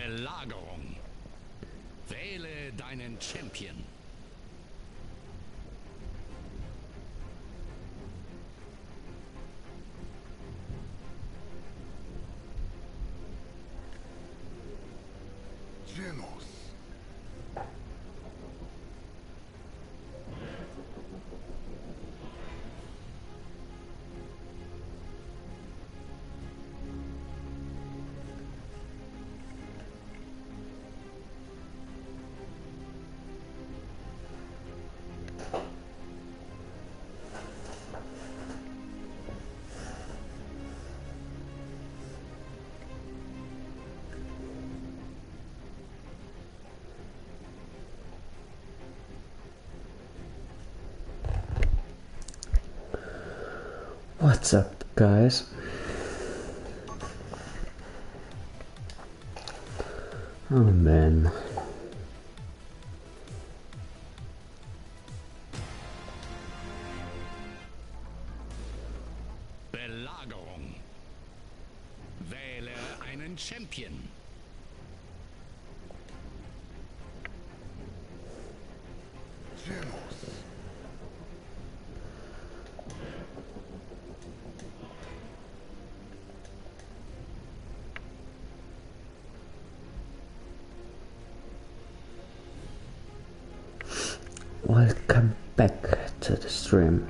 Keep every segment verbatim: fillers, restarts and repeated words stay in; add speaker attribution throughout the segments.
Speaker 1: Belagerung. Wähle deinen Champion.
Speaker 2: Genos.
Speaker 3: What's up, guys? Oh man.
Speaker 1: Belagerung. Wähle einen Champion.
Speaker 2: Genos.
Speaker 3: Welcome back to the stream.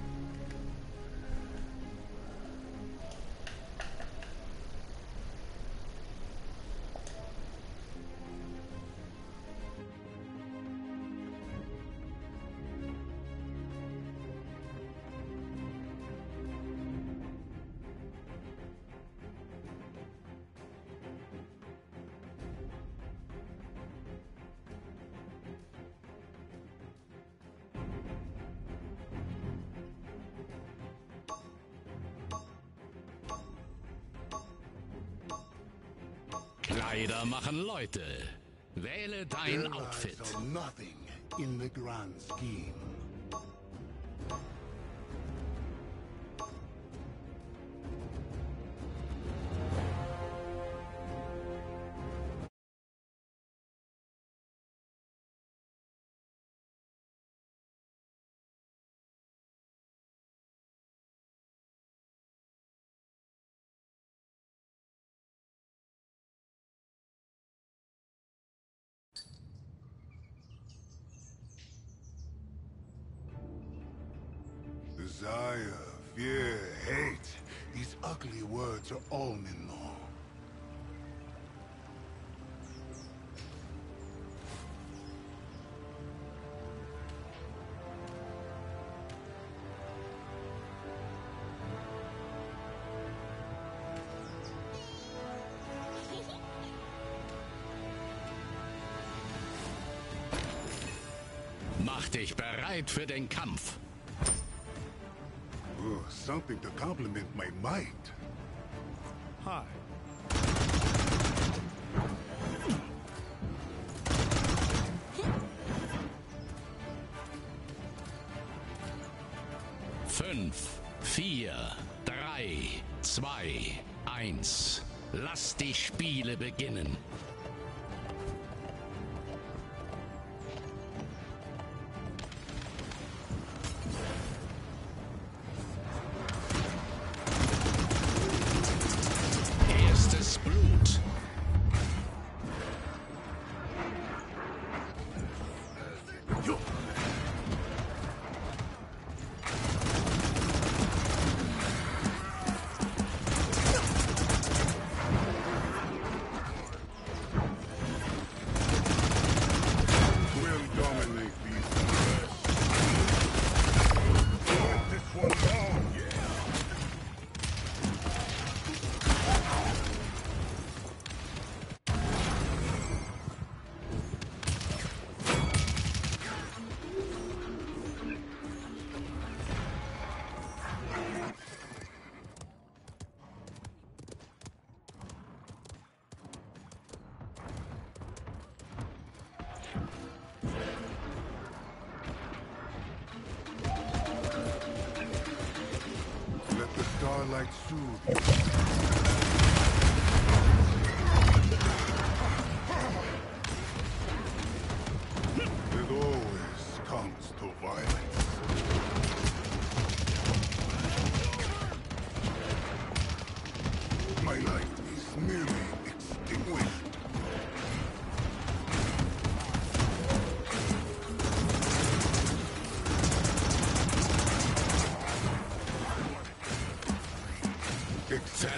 Speaker 1: Kleider machen Leute. Wähle dein
Speaker 2: Their
Speaker 1: Outfit.
Speaker 2: lives are nothing in the grand scheme. Desire, fear, hate. These ugly words are all minno.
Speaker 1: Mach dich bereit für den Kampf.
Speaker 2: Ugh, something to compliment my might.
Speaker 1: Hi. Fünf, vier, drei, zwei, eins. Lass die Spiele beginnen. Erstes Blut.
Speaker 2: We'll dominate these squares. This one down, yeah. Let the starlight soothe you.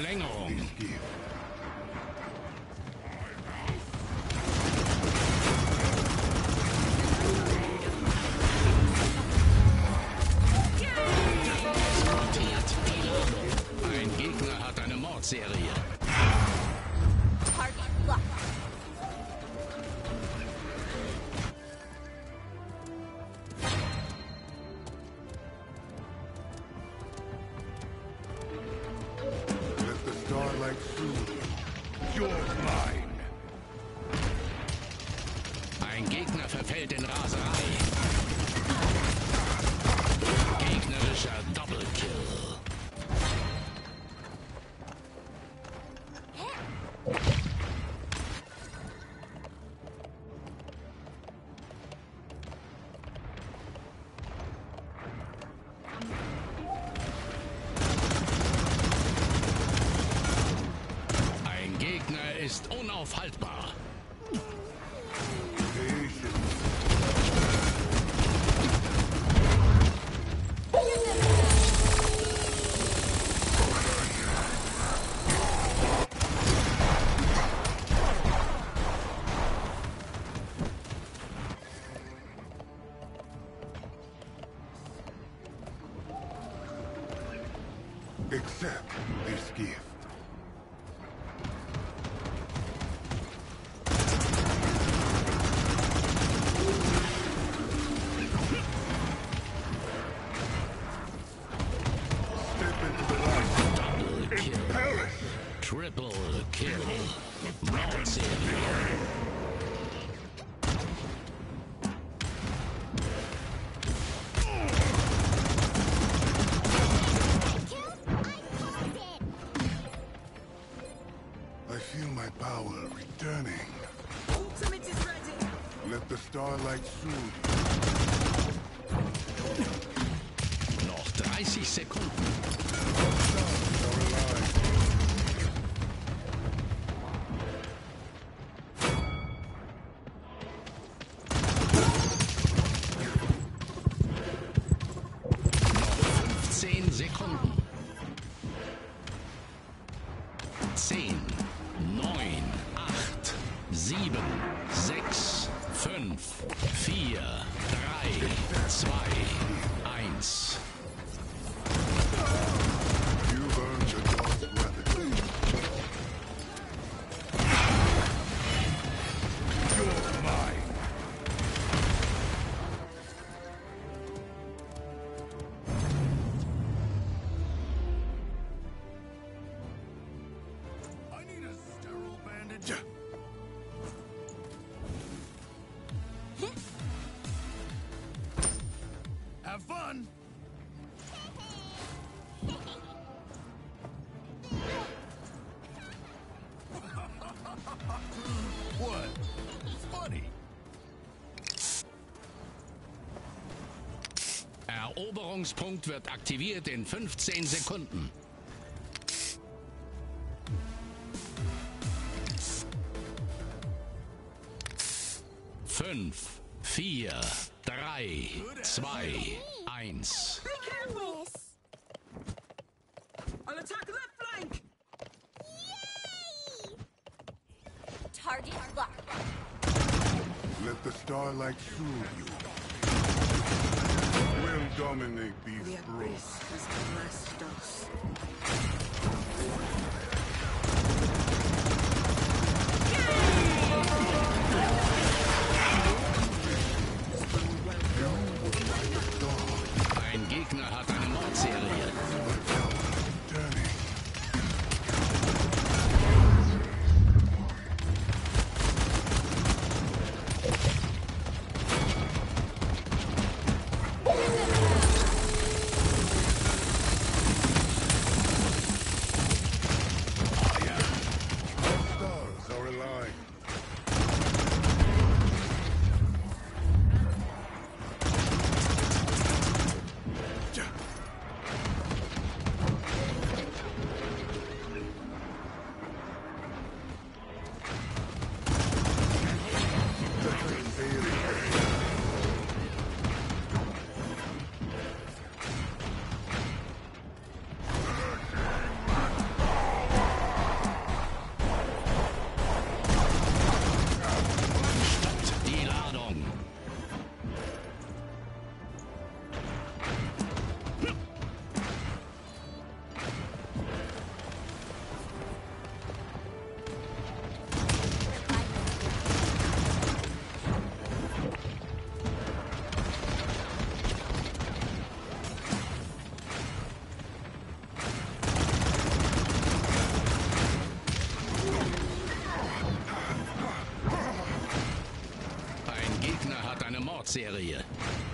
Speaker 1: Verlängerung. Exportiert die Ladung. Ein Gegner hat eine Mordserie.
Speaker 4: Target locked.
Speaker 2: Let the starlight soothe you. You're mine.
Speaker 1: Ein Gegner verfällt in Raserei. Gegnerischer Doppelkill. Ein Gegner ist unaufhaltbar.
Speaker 2: Accept this gift. Step into the light.
Speaker 1: Double kill.
Speaker 2: Perish.
Speaker 1: Triple kill. Mordserie.
Speaker 2: I feel my power returning.
Speaker 4: Ultimate is ready.
Speaker 2: Let the starlight soothe
Speaker 1: Noch dreißig Sekunden.
Speaker 2: you. Are alive.
Speaker 1: fünfzehn Sekunden. zehn, neun, acht, sieben, sechs, fünf, vier, drei, zwei, eins.
Speaker 2: You earned your lost weapon. You're mine. I need a sterile bandage. Have fun. What? It's funny.
Speaker 1: Eroberungspunkt wird aktiviert in fünfzehn Sekunden. Fünf, vier, drei, zwei, eins.
Speaker 4: Be careful. I'll attack left flank. Target locked.
Speaker 2: Let the starlight soothe you. We'll dominate these
Speaker 5: The
Speaker 2: brutes.
Speaker 5: abyss has blessed us.
Speaker 1: Ein Gegner hat eine Mordserie.
Speaker 2: Turning.
Speaker 1: Rekordserie.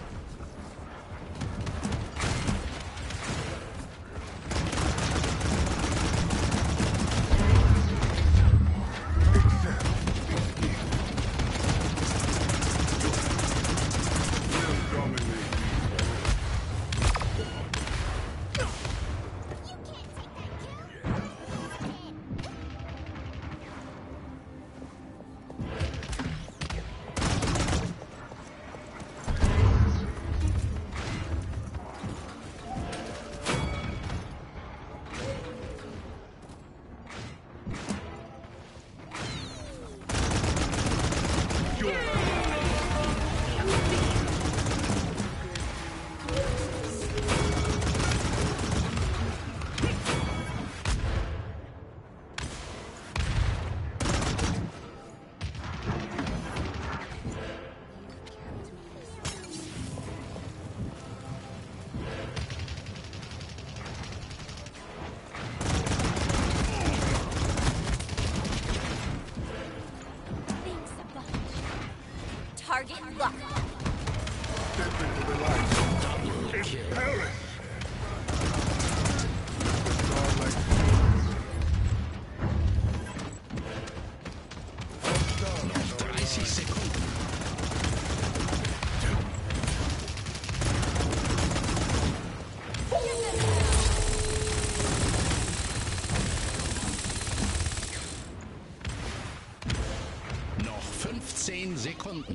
Speaker 4: Thanks a bunch. Target locked.
Speaker 2: Step into the light.
Speaker 1: Double kill.
Speaker 2: Perish! Starlight.
Speaker 1: dreißig Sekunden. Noch fünfzehn Sekunden.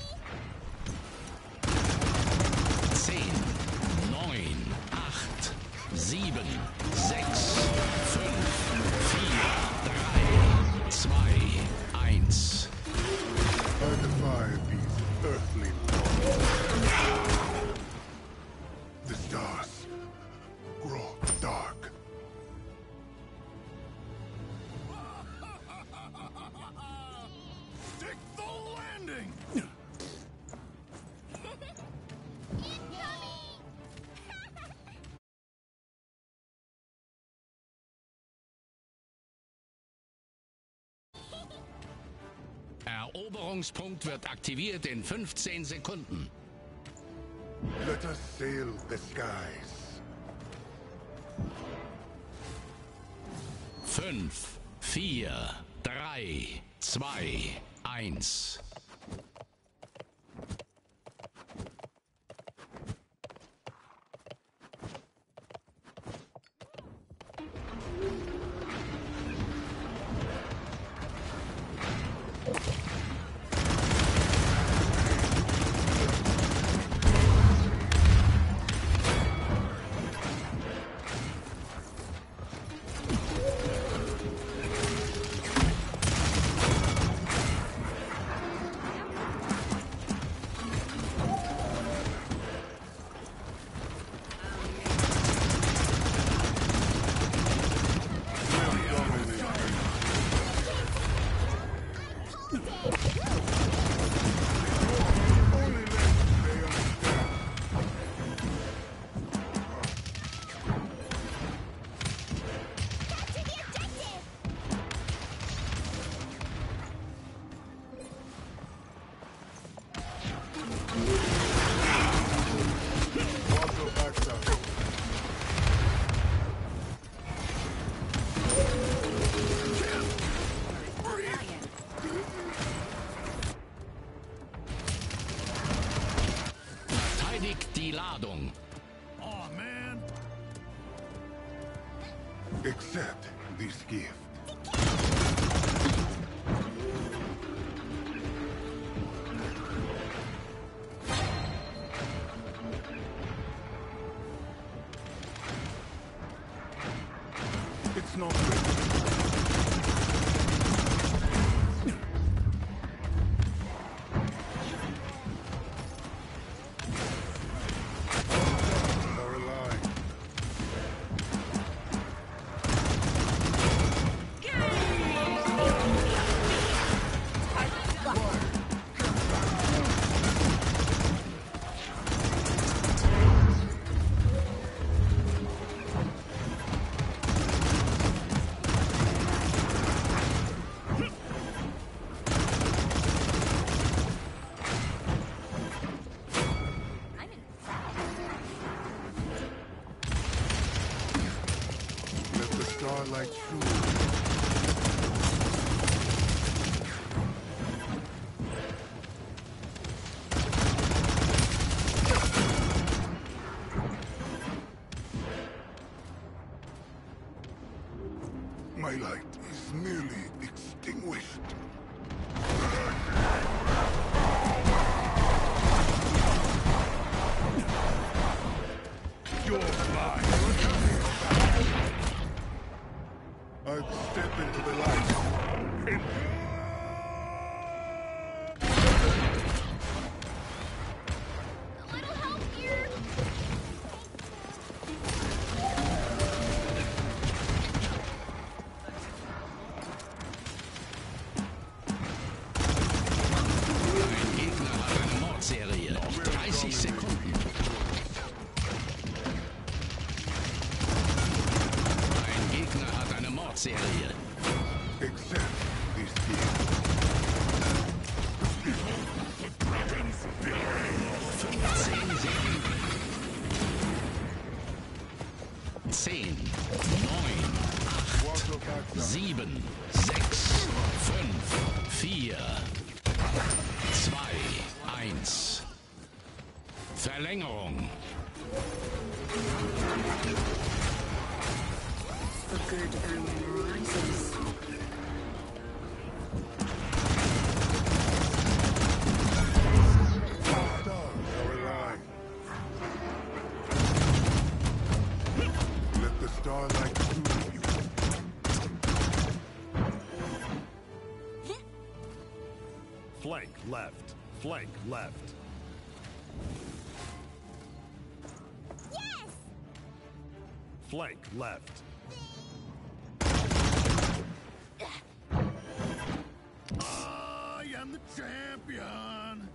Speaker 1: zehn, neun, acht, sieben, sechs, fünf, vier, drei, zwei, eins.
Speaker 2: I defy these earthly laws. The stars grow dark. Stick the landing!
Speaker 1: Eroberungspunkt wird aktiviert in fünfzehn Sekunden.
Speaker 2: Let us sail the skies.
Speaker 1: Fünf, vier, drei, zwei, eins. Die Ladung.
Speaker 2: Oh man! Accept this gift. It's not ready. Are alive.
Speaker 1: eins. Verlängerung.
Speaker 5: A good omen rises.
Speaker 2: Stars are alive. Let the starlight soothe you.
Speaker 6: Flank left. Flank left.
Speaker 4: Yes!
Speaker 6: Flank left. I am the champion.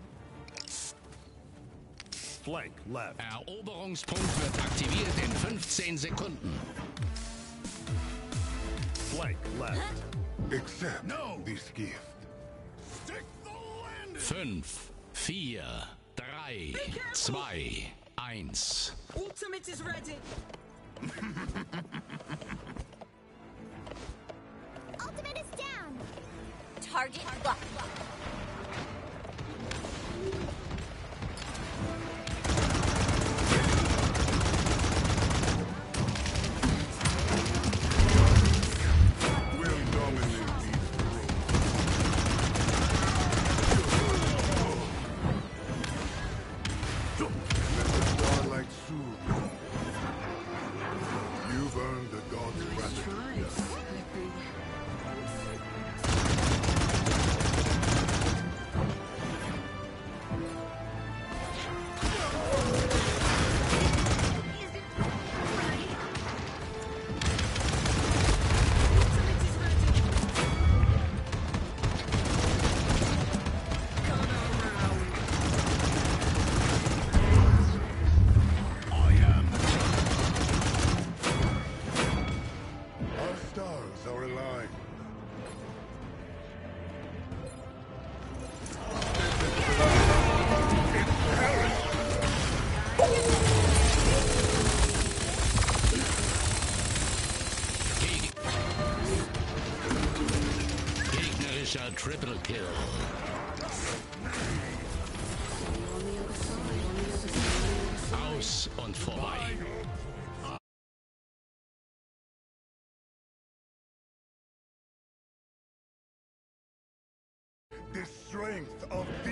Speaker 6: Flank left.
Speaker 1: Eroberungspunkt wird aktiviert in fünfzehn Sekunden.
Speaker 6: Flank left.
Speaker 2: Accept
Speaker 6: No.
Speaker 2: this gift.
Speaker 6: Stick the landing.
Speaker 1: fünf, vier, drei, zwei, eins.
Speaker 5: Ultimate is ready.
Speaker 4: Ultimate is down. Target locked.
Speaker 2: Will dominate these rooms. Let the starlight soothe you. You've earned the god's
Speaker 5: Nice
Speaker 2: gratitude.
Speaker 5: tries, Flippy. Ultimate is ready. Come around.
Speaker 6: I am.
Speaker 2: Our stars are alive.
Speaker 1: Geg Gegnerischer Triple Kill.
Speaker 5: On the other side, on the other side, on the other side.
Speaker 1: Aus und vorbei.
Speaker 2: The strength of